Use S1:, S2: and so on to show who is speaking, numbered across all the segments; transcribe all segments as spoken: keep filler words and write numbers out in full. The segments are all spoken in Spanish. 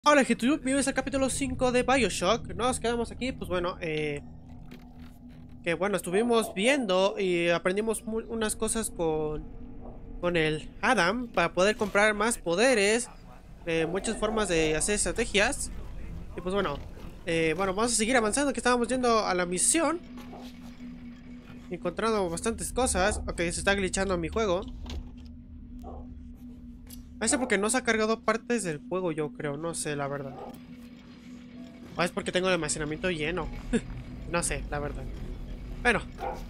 S1: Hola YouTube, bienvenidos al capítulo cinco de BioShock. Nos quedamos aquí, pues bueno, eh, que bueno, estuvimos viendo y aprendimos unas cosas con, con el Adam para poder comprar más poderes, eh, muchas formas de hacer estrategias. Y pues bueno, eh, bueno, vamos a seguir avanzando, que estábamos yendo a la misión, encontrando bastantes cosas. Ok, se está glitchando mi juego. A veces porque no se ha cargado partes del juego, yo creo, no sé la verdad. O es porque tengo el almacenamiento lleno. No sé, la verdad. Bueno.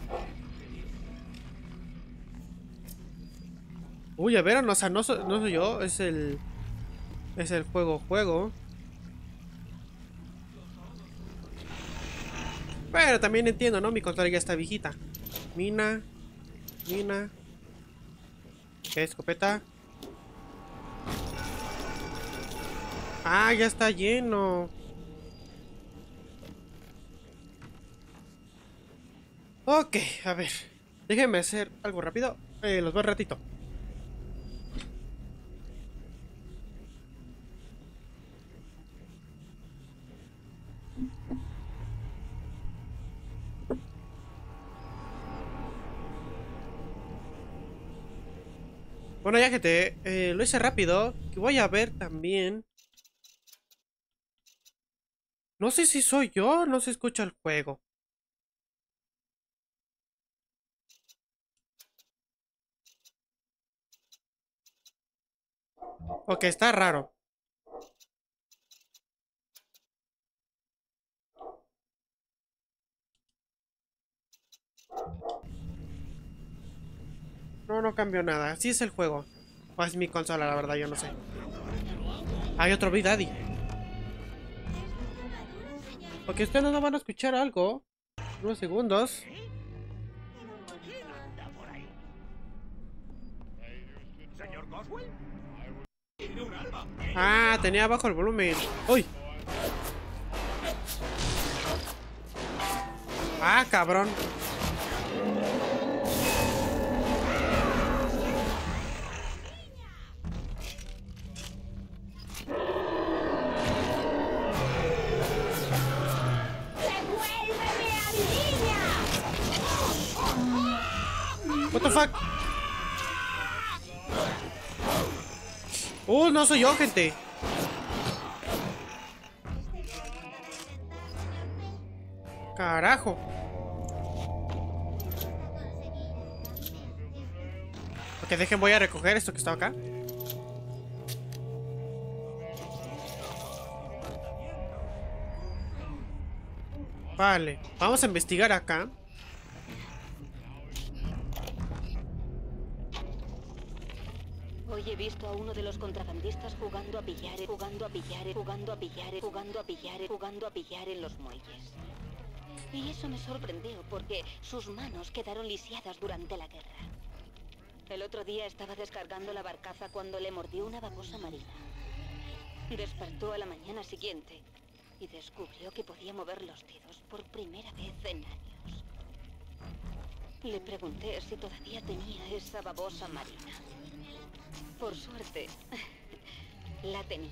S1: Uy, a ver, no, o sea, no, so, no soy yo, es el... Es el juego, juego. Pero también entiendo, ¿no? Mi consola ya está viejita. Mina. Mina. ¿Qué escopeta? Ah, ya está lleno. Ok, a ver. Déjenme hacer algo rápido. Eh, los veo un ratito. Bueno, ya gente, eh, lo hice rápido. Que voy a ver también. No sé si soy yo, no se escucha el juego. Ok, está raro. No, no cambió nada. Así es el juego. O es mi consola, la verdad, yo no sé. Hay otro Big Daddy. Porque ustedes no van a escuchar algo. Unos segundos. Ah, tenía bajo el volumen. ¡Uy! Ah, cabrón. What the fuck? Uh, no soy yo, gente. Carajo. Ok, dejen, voy a recoger esto que está acá. Vale, vamos a investigar acá.
S2: Hoy he visto a uno de los contrabandistas jugando a pillar, jugando a pillar, jugando a pillar, jugando a pillar, jugando a pillar en los muelles. Y eso me sorprendió porque sus manos quedaron lisiadas durante la guerra. El otro día estaba descargando la barcaza cuando le mordió una babosa marina. Despertó a la mañana siguiente y descubrió que podía mover los dedos por primera vez en años. Le pregunté si todavía tenía esa babosa marina. Por suerte, la tenía.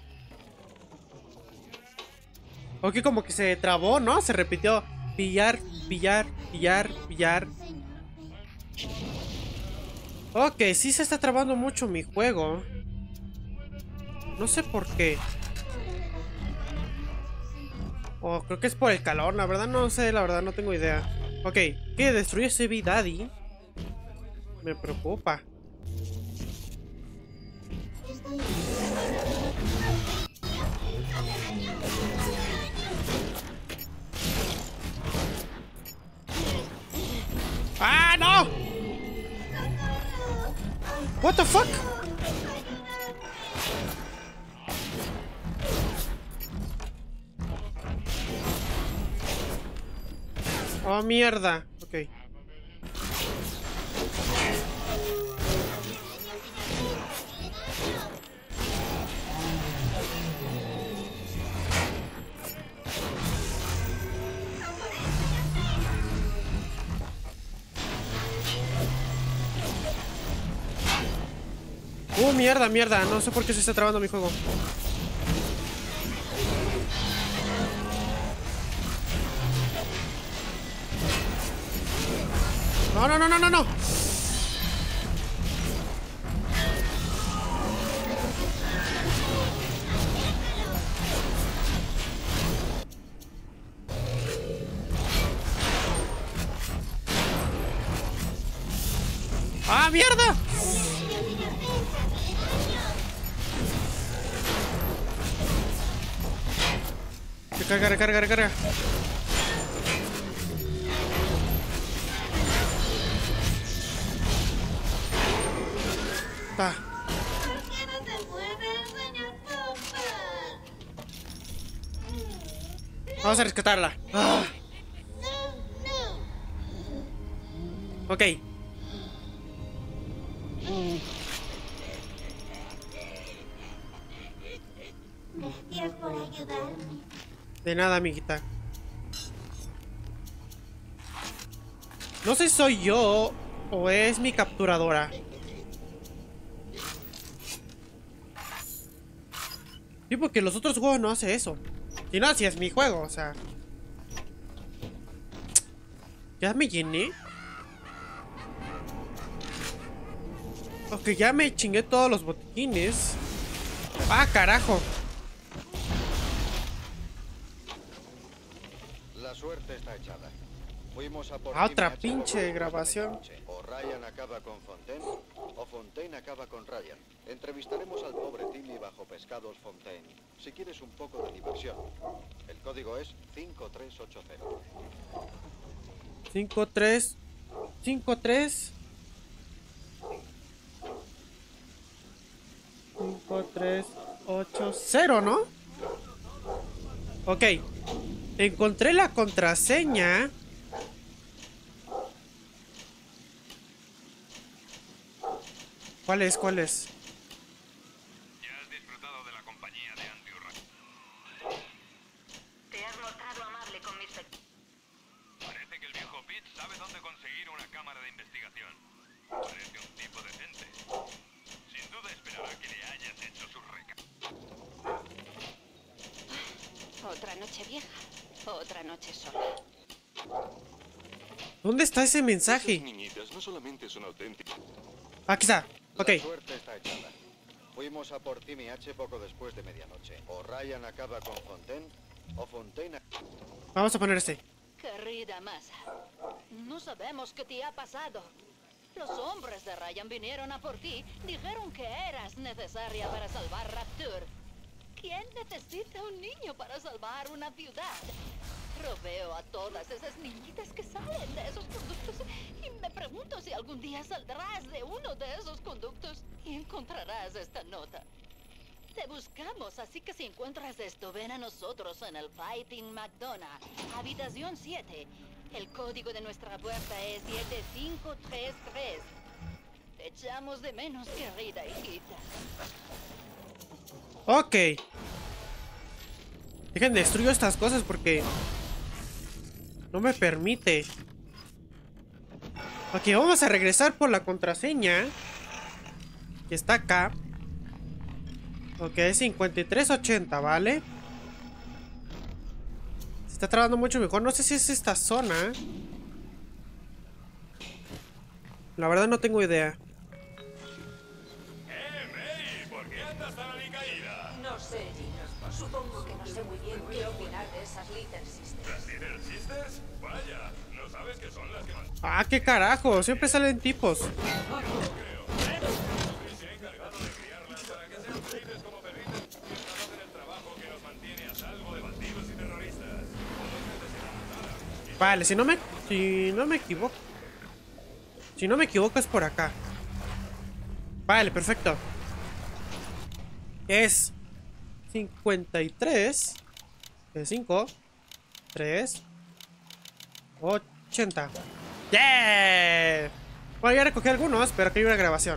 S1: Ok, como que se trabó, ¿no? Se repitió. Pillar, pillar, pillar, pillar. Ok, sí se está trabando mucho mi juego. No sé por qué. Oh, creo que es por el calor, la verdad no sé, la verdad no tengo idea. Ok, ¿qué? ¿Destruyó ese Big Daddy? Me preocupa. ¡Ah, no! What the fuck? Oh, mierda. Ok. Uh, mierda, mierda. No sé por qué se está trabando mi juego. No, no, no, no, no, no. ¡Ah, mierda! Recarga, recarga, recarga. Ta. Vamos a rescatarla. Ah. Ok.
S3: Gracias por ayudarme.
S1: De nada, amiguita. No sé si soy yo o es mi capturadora. Sí, porque los otros juegos no hace eso. Si no, si es mi juego, o sea. ¿Ya me llené? Ok, ya me chingué todos los botiquines. ¡Ah, carajo!
S4: La suerte está echada. Fuimos a por
S1: Ah, otra
S4: Timmy H
S1: pinche
S4: después de
S1: grabación.
S4: medianoche. O Ryan acaba con Fontaine, o Fontaine acaba con Ryan. Entrevistaremos al pobre Timmy bajo pescados Fontaine. Si quieres un poco de diversión. El código es cinco tres ocho cero.
S1: cinco tres cinco tres cinco tres ocho cero, ¿no? Ok. Encontré la contraseña. ¿Cuál es? ¿Cuál es?
S5: Ya has disfrutado de la compañía de Andrew Ryan.
S2: Te has mostrado amable con mis pe-
S5: Parece que el viejo Pete sabe dónde conseguir una cámara de investigación. Parece un tipo decente. Sin duda esperará que le hayas hecho su reca.
S2: Otra noche vieja, otra noche sola.
S1: ¿Dónde está ese mensaje?
S5: Esas niñitas no solamente son auténticas.
S1: Aquí está. Ok.
S4: La suerte está echada. Fuimos a por Timmy H poco después de medianoche. O Ryan acaba con Fontaine, o Fontaine...
S1: Vamos a poner este.
S2: Querida masa, no sabemos qué te ha pasado. Los hombres de Ryan vinieron a por ti, dijeron que eras necesaria para salvar Rapture. ¿Quién necesita un niño para salvar una ciudad? Roveo a todas esas niñitas que salen de esos conductos y me pregunto si algún día saldrás de uno de esos conductos y encontrarás esta nota. Te buscamos, así que si encuentras esto, ven a nosotros en el Fighting McDonald's, habitación siete. El código de nuestra puerta es siete cinco tres tres. Te echamos de menos, querida hijita.
S1: Ok. Dejen destruyo estas cosas porque no me permite. Ok, vamos a regresar por la contraseña que está acá. Ok, cincuenta y tres ochenta, ¿vale? Se está trabajando mucho mejor. No sé si es esta zona. La verdad no tengo idea.
S5: ¡Eh, May! ¿Por qué andas tan alicaída?
S6: No sé, Gino. Supongo que no sé muy bien qué opinar de esas Little Sisters.
S5: ¿Las Little Sisters? Vaya, ¿no sabes que son las que más...
S1: Ah, qué carajo. Siempre salen tipos.
S5: Se ha encargado de criarlas para que sean felices como perritos mientras hacen el trabajo que nos mantiene a salvo de bandidos y terroristas.
S1: Vale, si no me... Si no me equivoco. Si no me equivoco es por acá. Vale, perfecto. Es cincuenta y tres cinco tres ochenta. ¡Yeah! Bueno, ya recogí algunos, pero aquí hay una grabación.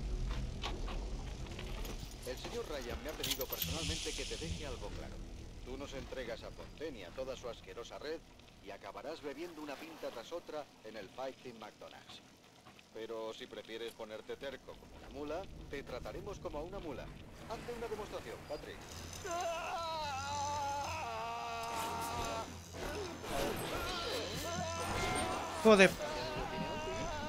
S4: El señor Ryan me ha pedido personalmente que te deje algo claro. Tú nos entregas a Fontaine y a toda su asquerosa red y acabarás bebiendo una pinta tras otra en el Fighting McDonald's. Pero si prefieres ponerte terco como una mula, te trataremos como a una mula. Hazte una demostración, Patrick.
S1: Joder.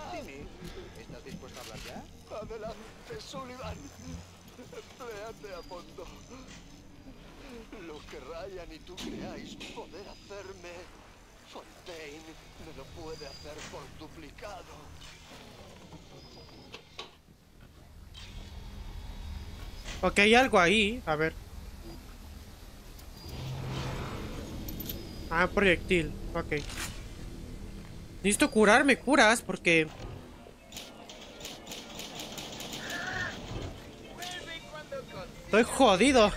S4: Empléate a fondo. Lo que Ryan y tú creáis poder hacerme, Fontaine me lo puede hacer por duplicado.
S1: Ok, hay algo ahí. A ver. Ah, proyectil. Ok. Necesito curarme, curas, porque... Estoy jodido.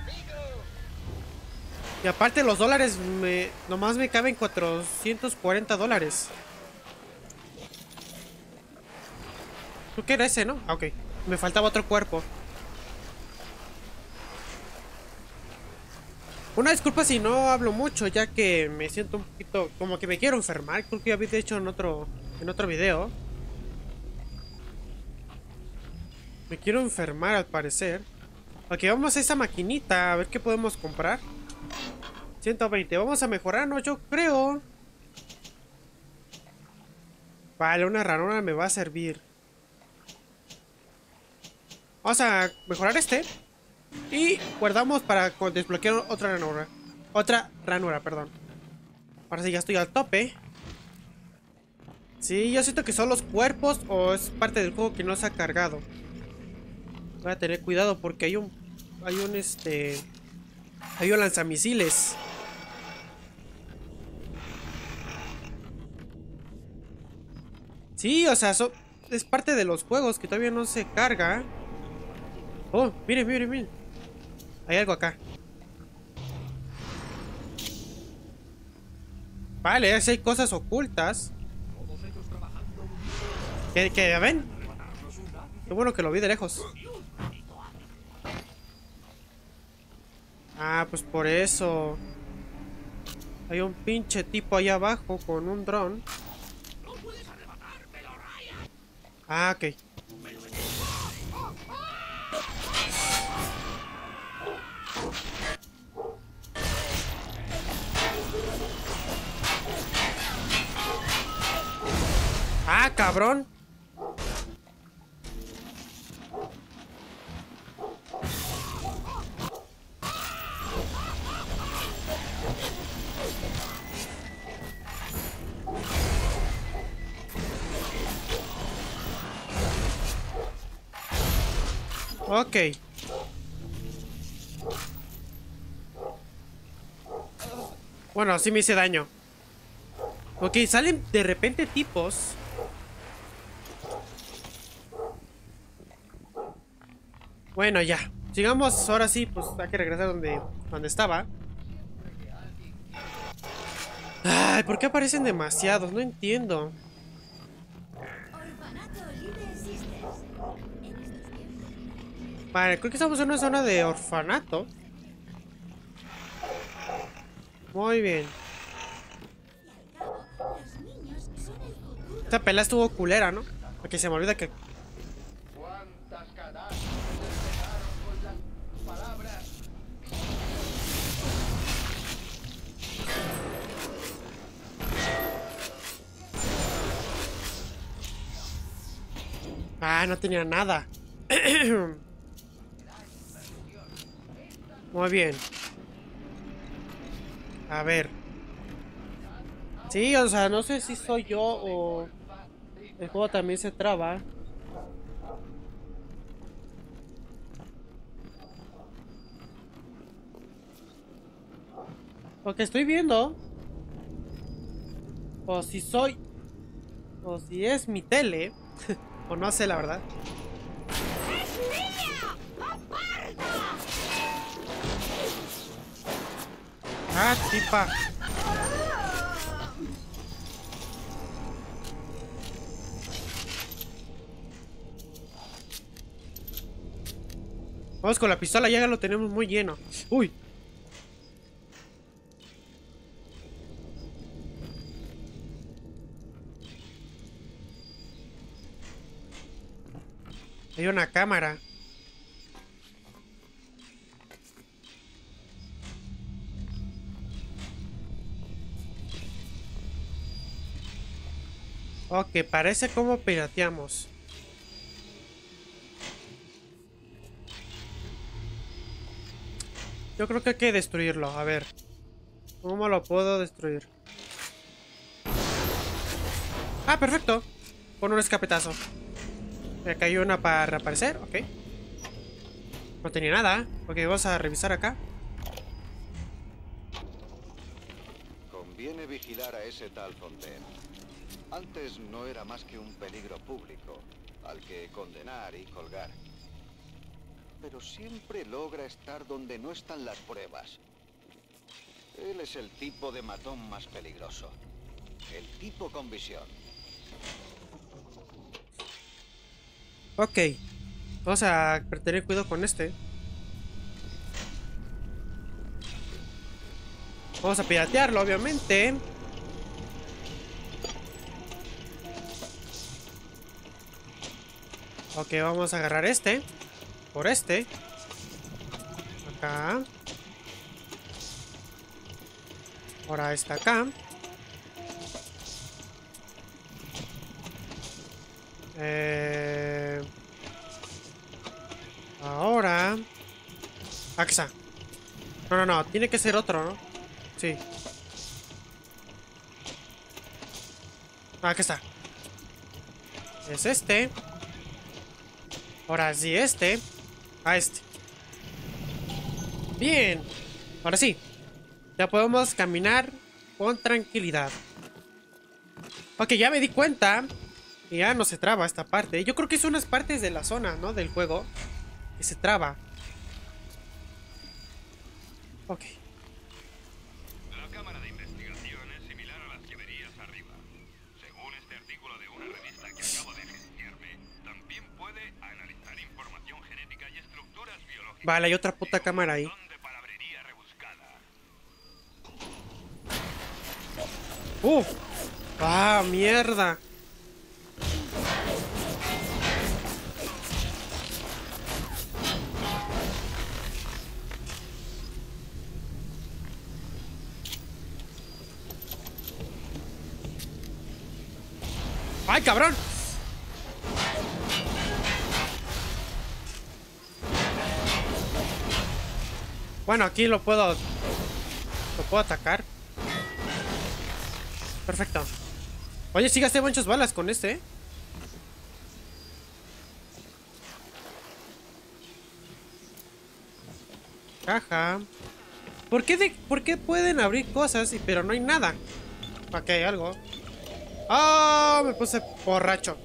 S1: Y aparte los dólares me... Nomás me caben cuatrocientos cuarenta dólares. ¿Tú qué era ese, no? Ah, ok. Me faltaba otro cuerpo. Una disculpa si no hablo mucho, ya que me siento un poquito... Como que me quiero enfermar. Creo que ya había dicho en otro... En otro video. Me quiero enfermar al parecer. Ok, vamos a esa maquinita. A ver qué podemos comprar. ciento veinte. Vamos a mejorarnos, yo creo. Vale, una ranura me va a servir. Vamos a mejorar este. Y guardamos para desbloquear otra ranura. Otra ranura, perdón. Ahora sí, ya estoy al tope. Sí, yo siento que son los cuerpos o es parte del juego que no se ha cargado. Voy a tener cuidado porque hay un... Hay un este... Hay un lanzamisiles. Sí, o sea, so, es parte de los juegos que todavía no se carga. Oh, miren, miren, miren. Hay algo acá. Vale, así hay cosas ocultas. ¿Qué, qué ven? Qué bueno que lo vi de lejos. Ah, pues por eso. Hay un pinche tipo ahí abajo con un dron. Ah, ok. Ah, cabrón. Ok. Bueno, sí me hice daño. Ok, salen de repente tipos. Bueno, ya. Sigamos, ahora sí, pues hay que regresar donde, donde estaba. Ay, ¿por qué aparecen demasiados? No entiendo. Vale, creo que estamos en una zona de orfanato. Muy bien. Esta pelea estuvo culera, ¿no? Porque se me olvida que...
S4: ¿Cuántas cadáveres dejaron con las palabras?
S1: Ah, no tenía nada. Muy bien. A ver. Sí, o sea, no sé si soy yo o... El juego también se traba. Porque estoy viendo. O si soy... O si es mi tele. O no sé, la verdad. Ah, tipa. Vamos con la pistola, ya lo tenemos muy lleno. Uy. Hay una cámara. Ok, parece como pirateamos. Yo creo que hay que destruirlo. A ver. ¿Cómo lo puedo destruir? Ah, perfecto. Con un escapetazo. Me cayó una para reaparecer. Ok. No tenía nada. Ok, vamos a revisar acá.
S4: Conviene vigilar a ese tal Fontaine. Antes no era más que un peligro público, al que condenar y colgar. Pero siempre logra estar donde no están las pruebas. Él es el tipo de matón más peligroso. El tipo con visión.
S1: Ok. Vamos a tener cuidado con este. Vamos a piratearlo, obviamente. Ok, vamos a agarrar este. Por este. Acá. Ahora está acá. Eh... Ahora... Aquí está. No, no, no. Tiene que ser otro, ¿no? Sí. Ah, aquí está. Es este. Ahora sí, este. A este. Bien. Ahora sí. Ya podemos caminar con tranquilidad. Ok, ya me di cuenta. Y ya no se traba esta parte. Yo creo que son unas partes de la zona, ¿no? Del juego. Que se traba. Ok.
S5: La cámara de investigación es similar a las que verías arriba. Según este artículo de una revista que acabo de gestionarme, también puede analizar información genética y estructuras biológicas.
S1: Vale, hay otra puta cámara ahí.
S5: De palabrería rebuscada.
S1: ¡Uh! ¡Ah, mierda! ¡Ay, cabrón! Bueno, aquí lo puedo... Lo puedo atacar. Perfecto. Oye, sí gasté muchas balas con este, ¿eh? Caja. ¿Por qué, de, ¿Por qué pueden abrir cosas y pero no hay nada? Ok, algo. ¡Ah! Oh, me puse borracho.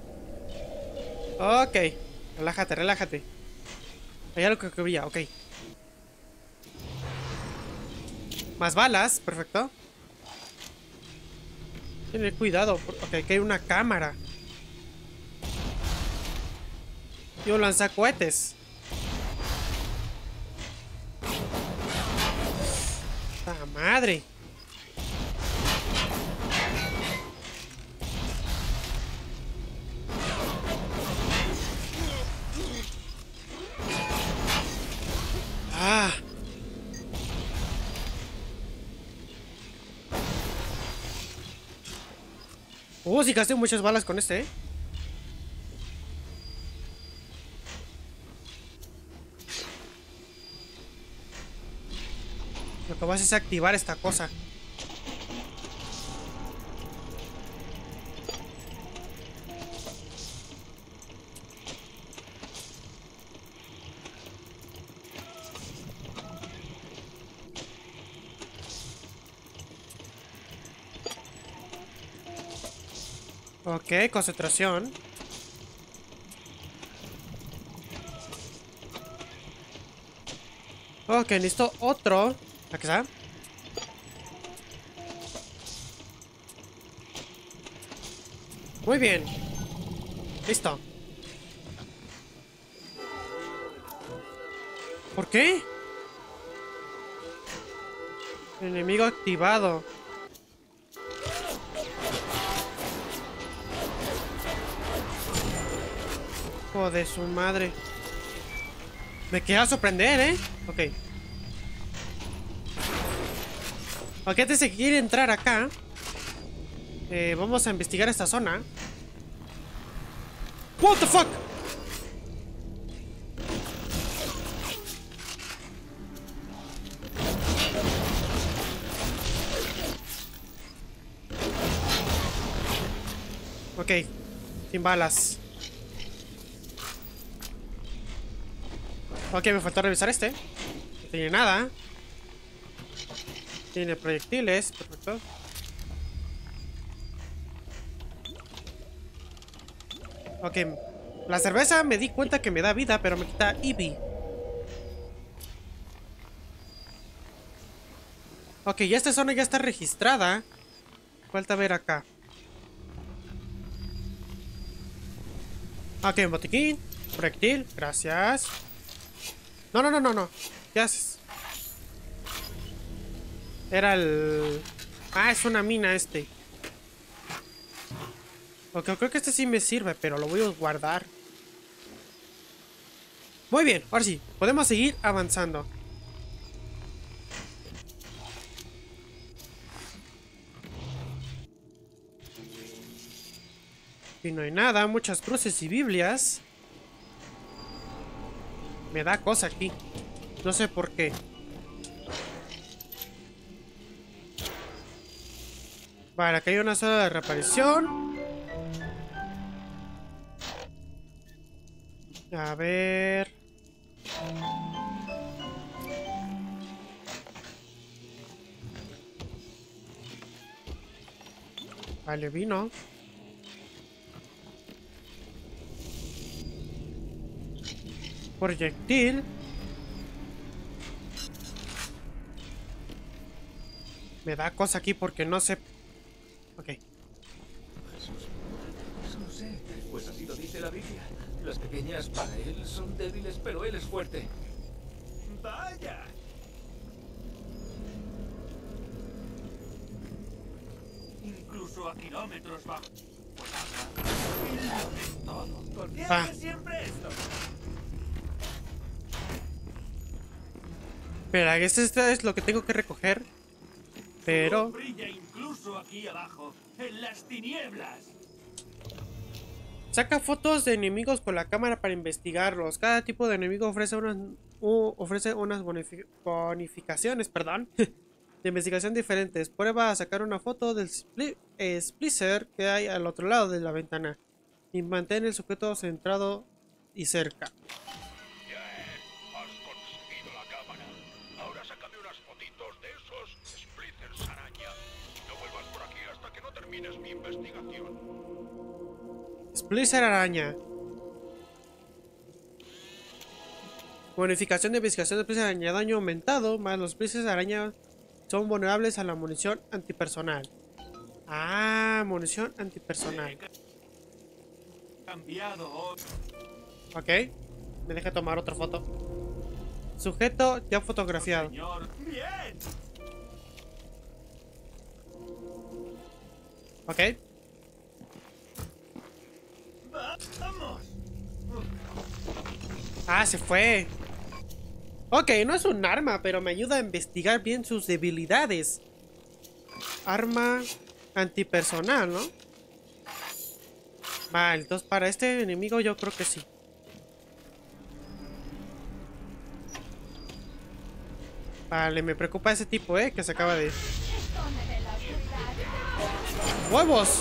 S1: Ok. Relájate, relájate. Hay algo que brilla, ok. Más balas, perfecto. Tener cuidado. Ok, aquí hay una cámara. Yo lanza cohetes. ¡Ah, madre! ¡Ah! Uh, sí gasté muchas balas con este, ¿eh? Lo que vas es activar esta cosa. Ok, concentración. Ok, necesito otro. Aquí está. Muy bien. Listo. ¿Por qué? Enemigo activado. Hijo de su madre. Me queda sorprender, ¿eh? Ok. Ok, antes de que quiera entrar acá, eh, vamos a investigar esta zona. What the fuck? Ok, sin balas. Ok, me faltó revisar este. No tiene nada. Tiene proyectiles, perfecto. Ok, la cerveza me di cuenta que me da vida, pero me quita E V. Ok, ya esta zona ya está registrada. Falta ver acá. Ok, botiquín. Proyectil, gracias. No, no, no, no, no. ¿Qué haces? Era el... Ah, es una mina este. Ok, creo que este sí me sirve, pero lo voy a guardar. Muy bien, ahora sí, podemos seguir avanzando. Y no hay nada, muchas cruces y Biblias. Me da cosa aquí. No sé por qué. Vale, acá hay una sala de reaparición. A ver. Vale, vino. Proyectil. Me da cosa aquí porque no sé. Ok.
S7: No sé, pues así lo dice la Biblia. Las pequeñas para él son débiles, pero él es fuerte. ¡Vaya! Incluso a kilómetros bajo. Pues habla todo. ¿Por qué
S1: Ah.
S7: hace siempre esto?
S1: Espera, este, este es lo que tengo que recoger. Pero...
S7: Brilla incluso aquí abajo, en las tinieblas.
S1: Saca fotos de enemigos con la cámara para investigarlos. Cada tipo de enemigo ofrece unas, uh, ofrece unas bonifi bonificaciones, perdón, de investigación diferentes. Prueba a sacar una foto del spli eh, splicer que hay al otro lado de la ventana y mantén el sujeto centrado y cerca.
S5: Has conseguido la cámara. Ahora sácame unas fotitos de esos splitters araña. No vuelvas por aquí hasta que no termines mi investigación.
S1: Splicer araña. Bonificación de investigación de Splicer araña. Daño aumentado. Más los Splicer araña son vulnerables a la munición antipersonal. Ah, munición antipersonal.
S7: Cambiado.
S1: Ok. Me deja tomar otra foto. Sujeto ya fotografiado.
S7: Señor. Bien.
S1: Ok.
S7: Vamos.
S1: Ah, se fue. Ok, no es un arma, pero me ayuda a investigar bien sus debilidades. Arma antipersonal, ¿no? Vale, entonces para este enemigo yo creo que sí. Vale, me preocupa ese tipo, ¿eh? Que se acaba de ir. ¡Huevos!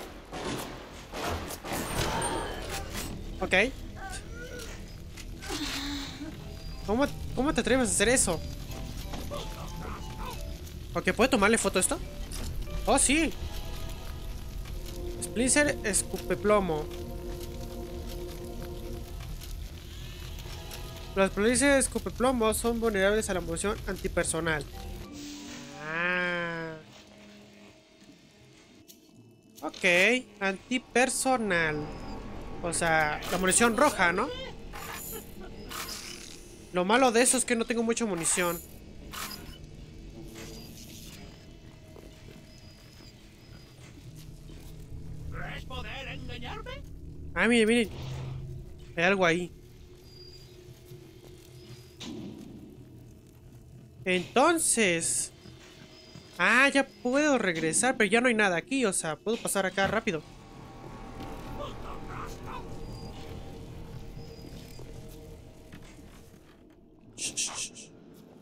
S1: Ok. ¿Cómo, ¿Cómo te atreves a hacer eso? Ok, ¿puedo tomarle foto a esto? Oh, sí. Splicer escupeplomo. Los Splicer escupeplomo son vulnerables a la munición antipersonal. Ah. Ok, antipersonal. O sea, la munición roja, ¿no? Lo malo de eso es que no tengo mucha munición.
S7: ¿Crees poder engañarme?
S1: Ah, miren, miren. Hay algo ahí. Entonces... Ah, ya puedo regresar, pero ya no hay nada aquí. O sea, puedo pasar acá rápido.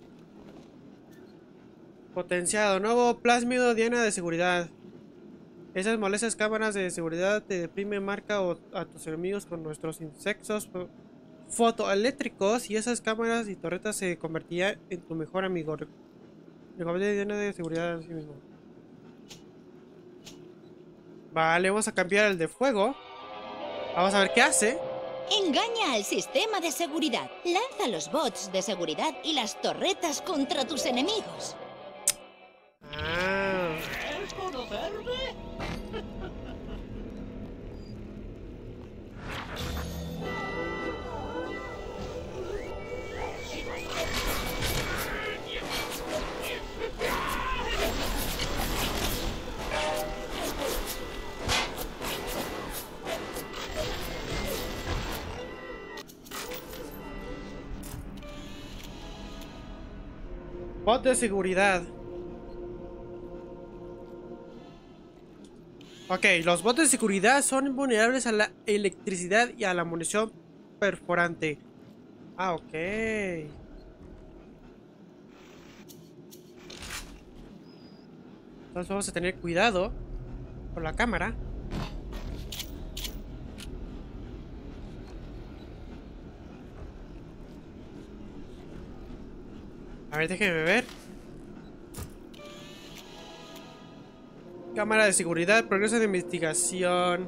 S1: Potenciado. Nuevo plásmido Diana de seguridad. Esas molestas cámaras de seguridad te deprimen, marca o a tus enemigos con nuestros insectos fotoeléctricos y esas cámaras y torretas se convertirían en tu mejor amigo. Recomendación de seguridad en sí mismo. Vale, vamos a cambiar el de fuego. Vamos a ver qué hace.
S8: Engaña al sistema de seguridad. Lanza los bots de seguridad y las torretas contra tus enemigos.
S1: Ah.
S9: ¿Quieres conocerme?
S1: Bot de seguridad. Ok, los bots de seguridad son vulnerables a la electricidad y a la munición perforante. Ah, ok. Entonces vamos a tener cuidado con la cámara. A ver, déjenme ver. Cámara de seguridad, progreso de investigación.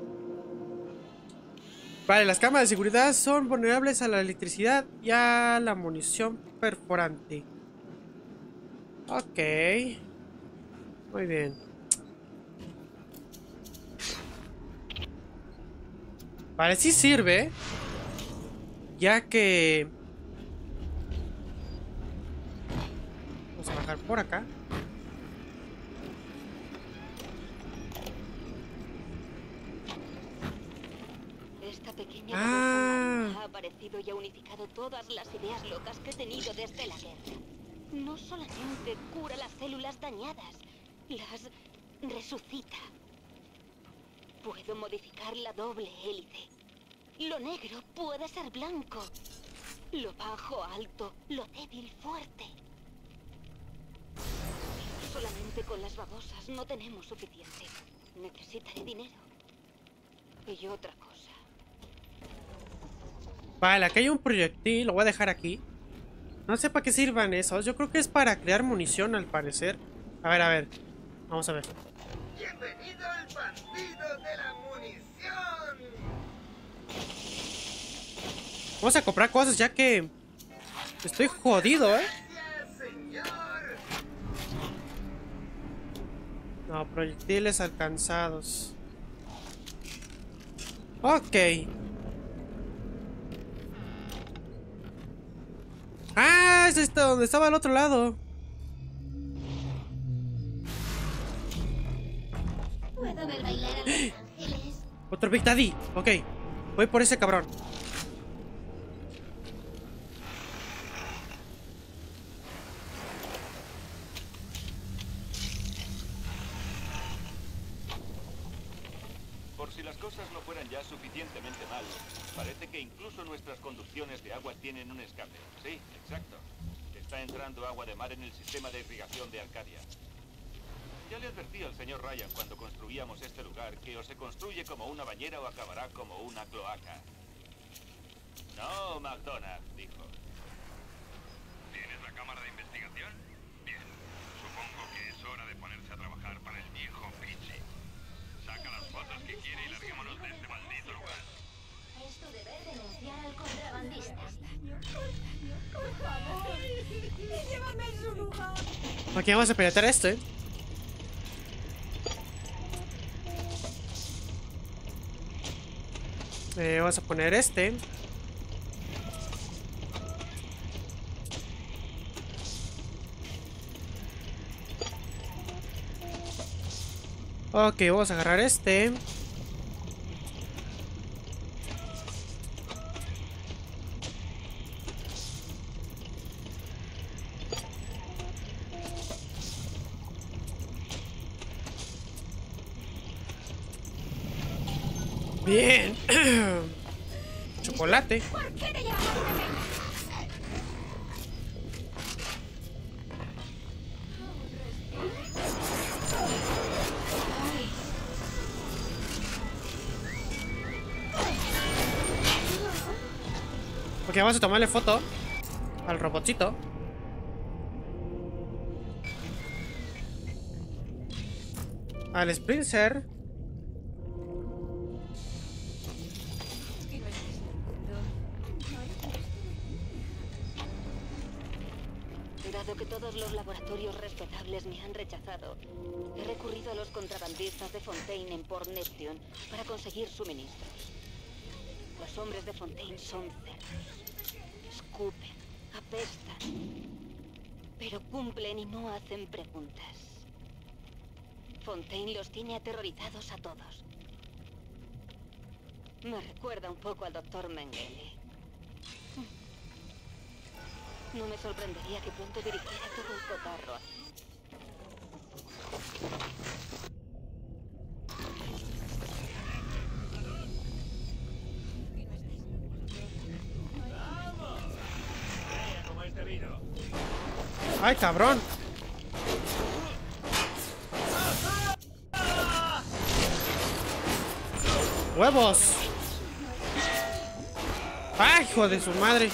S1: Vale, las cámaras de seguridad son vulnerables a la electricidad y a la munición perforante. Ok. Muy bien. Vale, sí sirve. Ya que... Vamos a bajar por acá.
S2: Esta pequeña
S1: Ah.
S2: cabeza ha aparecido y ha unificado todas las ideas locas que he tenido desde la guerra. No solamente cura las células dañadas, las resucita. Puedo modificar la doble hélice. Lo negro puede ser blanco. Lo bajo alto, lo débil fuerte. Solamente con las babosas no tenemos suficiente. Necesitaré dinero. Y otra cosa.
S1: Vale, aquí hay un proyectil. Lo voy a dejar aquí. No sé para qué sirvan esos. Yo creo que es para crear munición, al parecer. A ver, a ver. Vamos a ver.
S9: Bienvenido al partido de la munición.
S1: Vamos a comprar cosas ya que... Estoy jodido, ¿eh?
S9: Gracias, señor.
S1: No, proyectiles alcanzados. Ok. Ah, es esto donde estaba al otro lado.
S3: ¿Puedo ver bailar a los ángeles?
S1: Otro Big Daddy. Ok. Voy por ese cabrón.
S5: Por si las cosas no fueran ya suficientemente mal, parece que incluso nuestras conducciones de agua tienen un escape. Sí, exacto. Está entrando agua de mar en el sistema de irrigación de Arcadia. Ya le advertí al señor Ryan cuando construíamos este lugar que o se construye como una bañera o acabará como una cloaca. No, McDonald, dijo. ¿Tienes la cámara de investigación? Bien. Supongo que es hora de ponerse a trabajar para el viejo Pichi. Saca las fotos que quiere y larguémonos de este maldito lugar.
S3: Es tu deber denunciar al contrabandista.
S6: Por favor, llévame a su lugar.
S1: Ok, vamos a piratear esto, ¿eh? Eh, vamos a poner este. Ok, vamos a agarrar este. Bien. Chocolate.
S3: ¿Por qué te llamas bebé?
S1: Ok, vamos a tomarle foto al robotcito. Al Sprinter.
S2: Dado que todos los laboratorios respetables me han rechazado, he recurrido a los contrabandistas de Fontaine en Port Neptune para conseguir suministros. Los hombres de Fontaine son cerdos. Escupen, apestan, pero cumplen y no hacen preguntas. Fontaine los tiene aterrorizados a todos. Me recuerda un poco al doctor Mengele. No me sorprendería que pronto dirigiera todo el cotarro aquí.
S1: ¡Ay, cabrón! ¡Huevos! ¡Ay, hijo de su madre!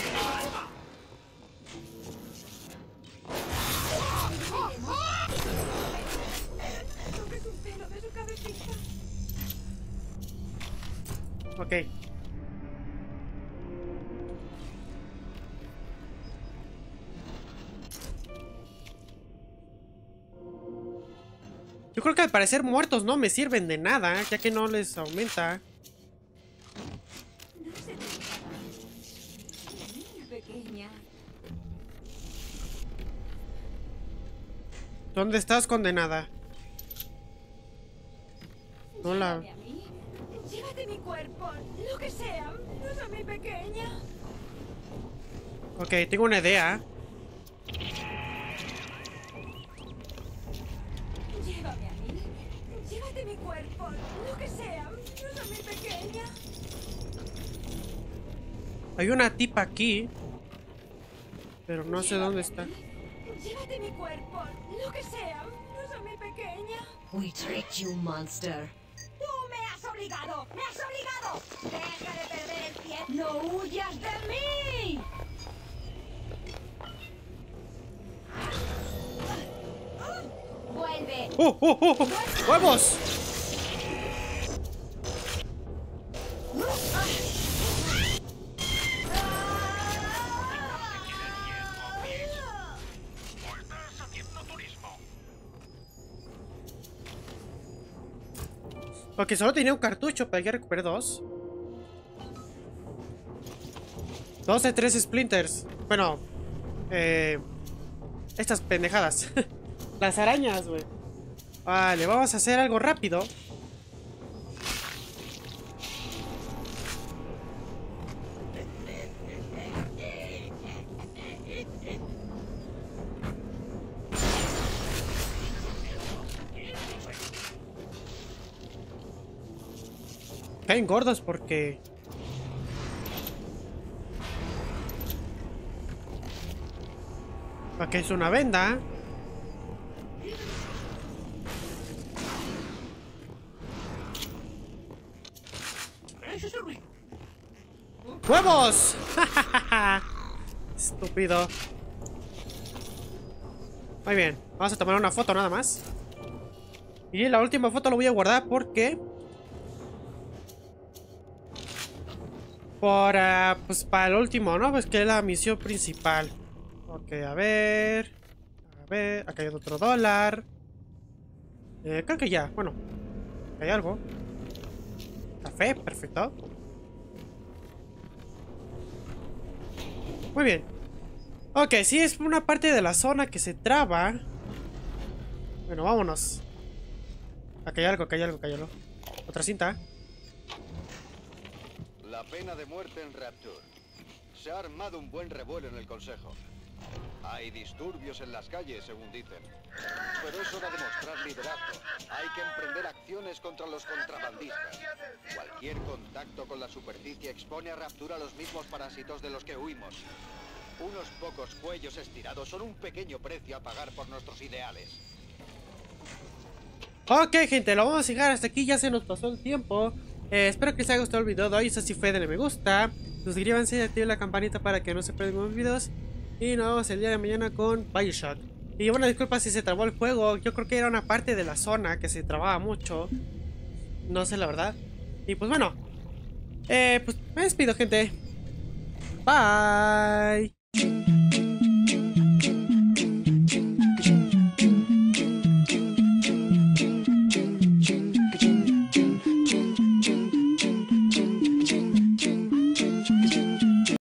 S1: Ok. Yo creo que al parecer muertos no me sirven de nada, ya que no les aumenta. ¿Dónde estás, condenada? No la...
S6: Llévate mi cuerpo, lo que sea, no soy mi pequeña.
S1: Ok, tengo una idea.
S6: Llévame a mí, llévate mi cuerpo, lo que sea, no soy mi pequeña.
S1: Hay una tipa aquí, pero no sé dónde está.
S6: Llévate mi cuerpo, lo que sea, no soy mi pequeña.
S10: We tricked you, monster.
S6: ¡Tú me has obligado! ¡Me has obligado! ¡Deja de perder el tiempo! ¡No huyas de mí! ¡Vuelve!
S1: ¡Oh, oh, oh! oh! ¡Huevos! Ok, solo tenía un cartucho, pero ya recuperé dos. Dos de tres splinters. Bueno, eh, estas pendejadas. Las arañas, güey. Vale, vamos a hacer algo rápido. Caen gordos porque... Aquí es una venda. ¡Huevos! Estúpido. Muy bien, vamos a tomar una foto nada más. Y la última foto la voy a guardar porque... Por, uh, pues para el último, ¿no? Pues que es la misión principal. Ok, a ver. A ver, acá hay otro dólar. Eh, creo que ya, bueno. Hay algo. Café, perfecto. Muy bien. Ok, sí, es una parte de la zona que se traba. Bueno, vámonos. Acá hay algo, acá hay algo, acá hay algo. Otra cinta.
S4: La pena de muerte en Rapture. Se ha armado un buen revuelo en el Consejo. Hay disturbios en las calles, según dicen. Pero es hora de mostrar liderazgo. Hay que emprender acciones contra los contrabandistas. Cualquier contacto con la superficie expone a Rapture a los mismos parásitos de los que huimos. Unos pocos cuellos estirados son un pequeño precio a pagar por nuestros ideales.
S1: Ok, gente, lo vamos a dejar hasta aquí. Ya se nos pasó el tiempo. Eh, espero que les haya gustado el video de hoy. Eso sí fue, denle me gusta. suscríbanse y activen la campanita para que no se pierdan más videos. Y nos vemos el día de mañana con BioShock. Y bueno, disculpa si se trabó el juego. Yo creo que era una parte de la zona que se trababa mucho. No sé la verdad. Y pues bueno, eh, pues me despido, gente. Bye.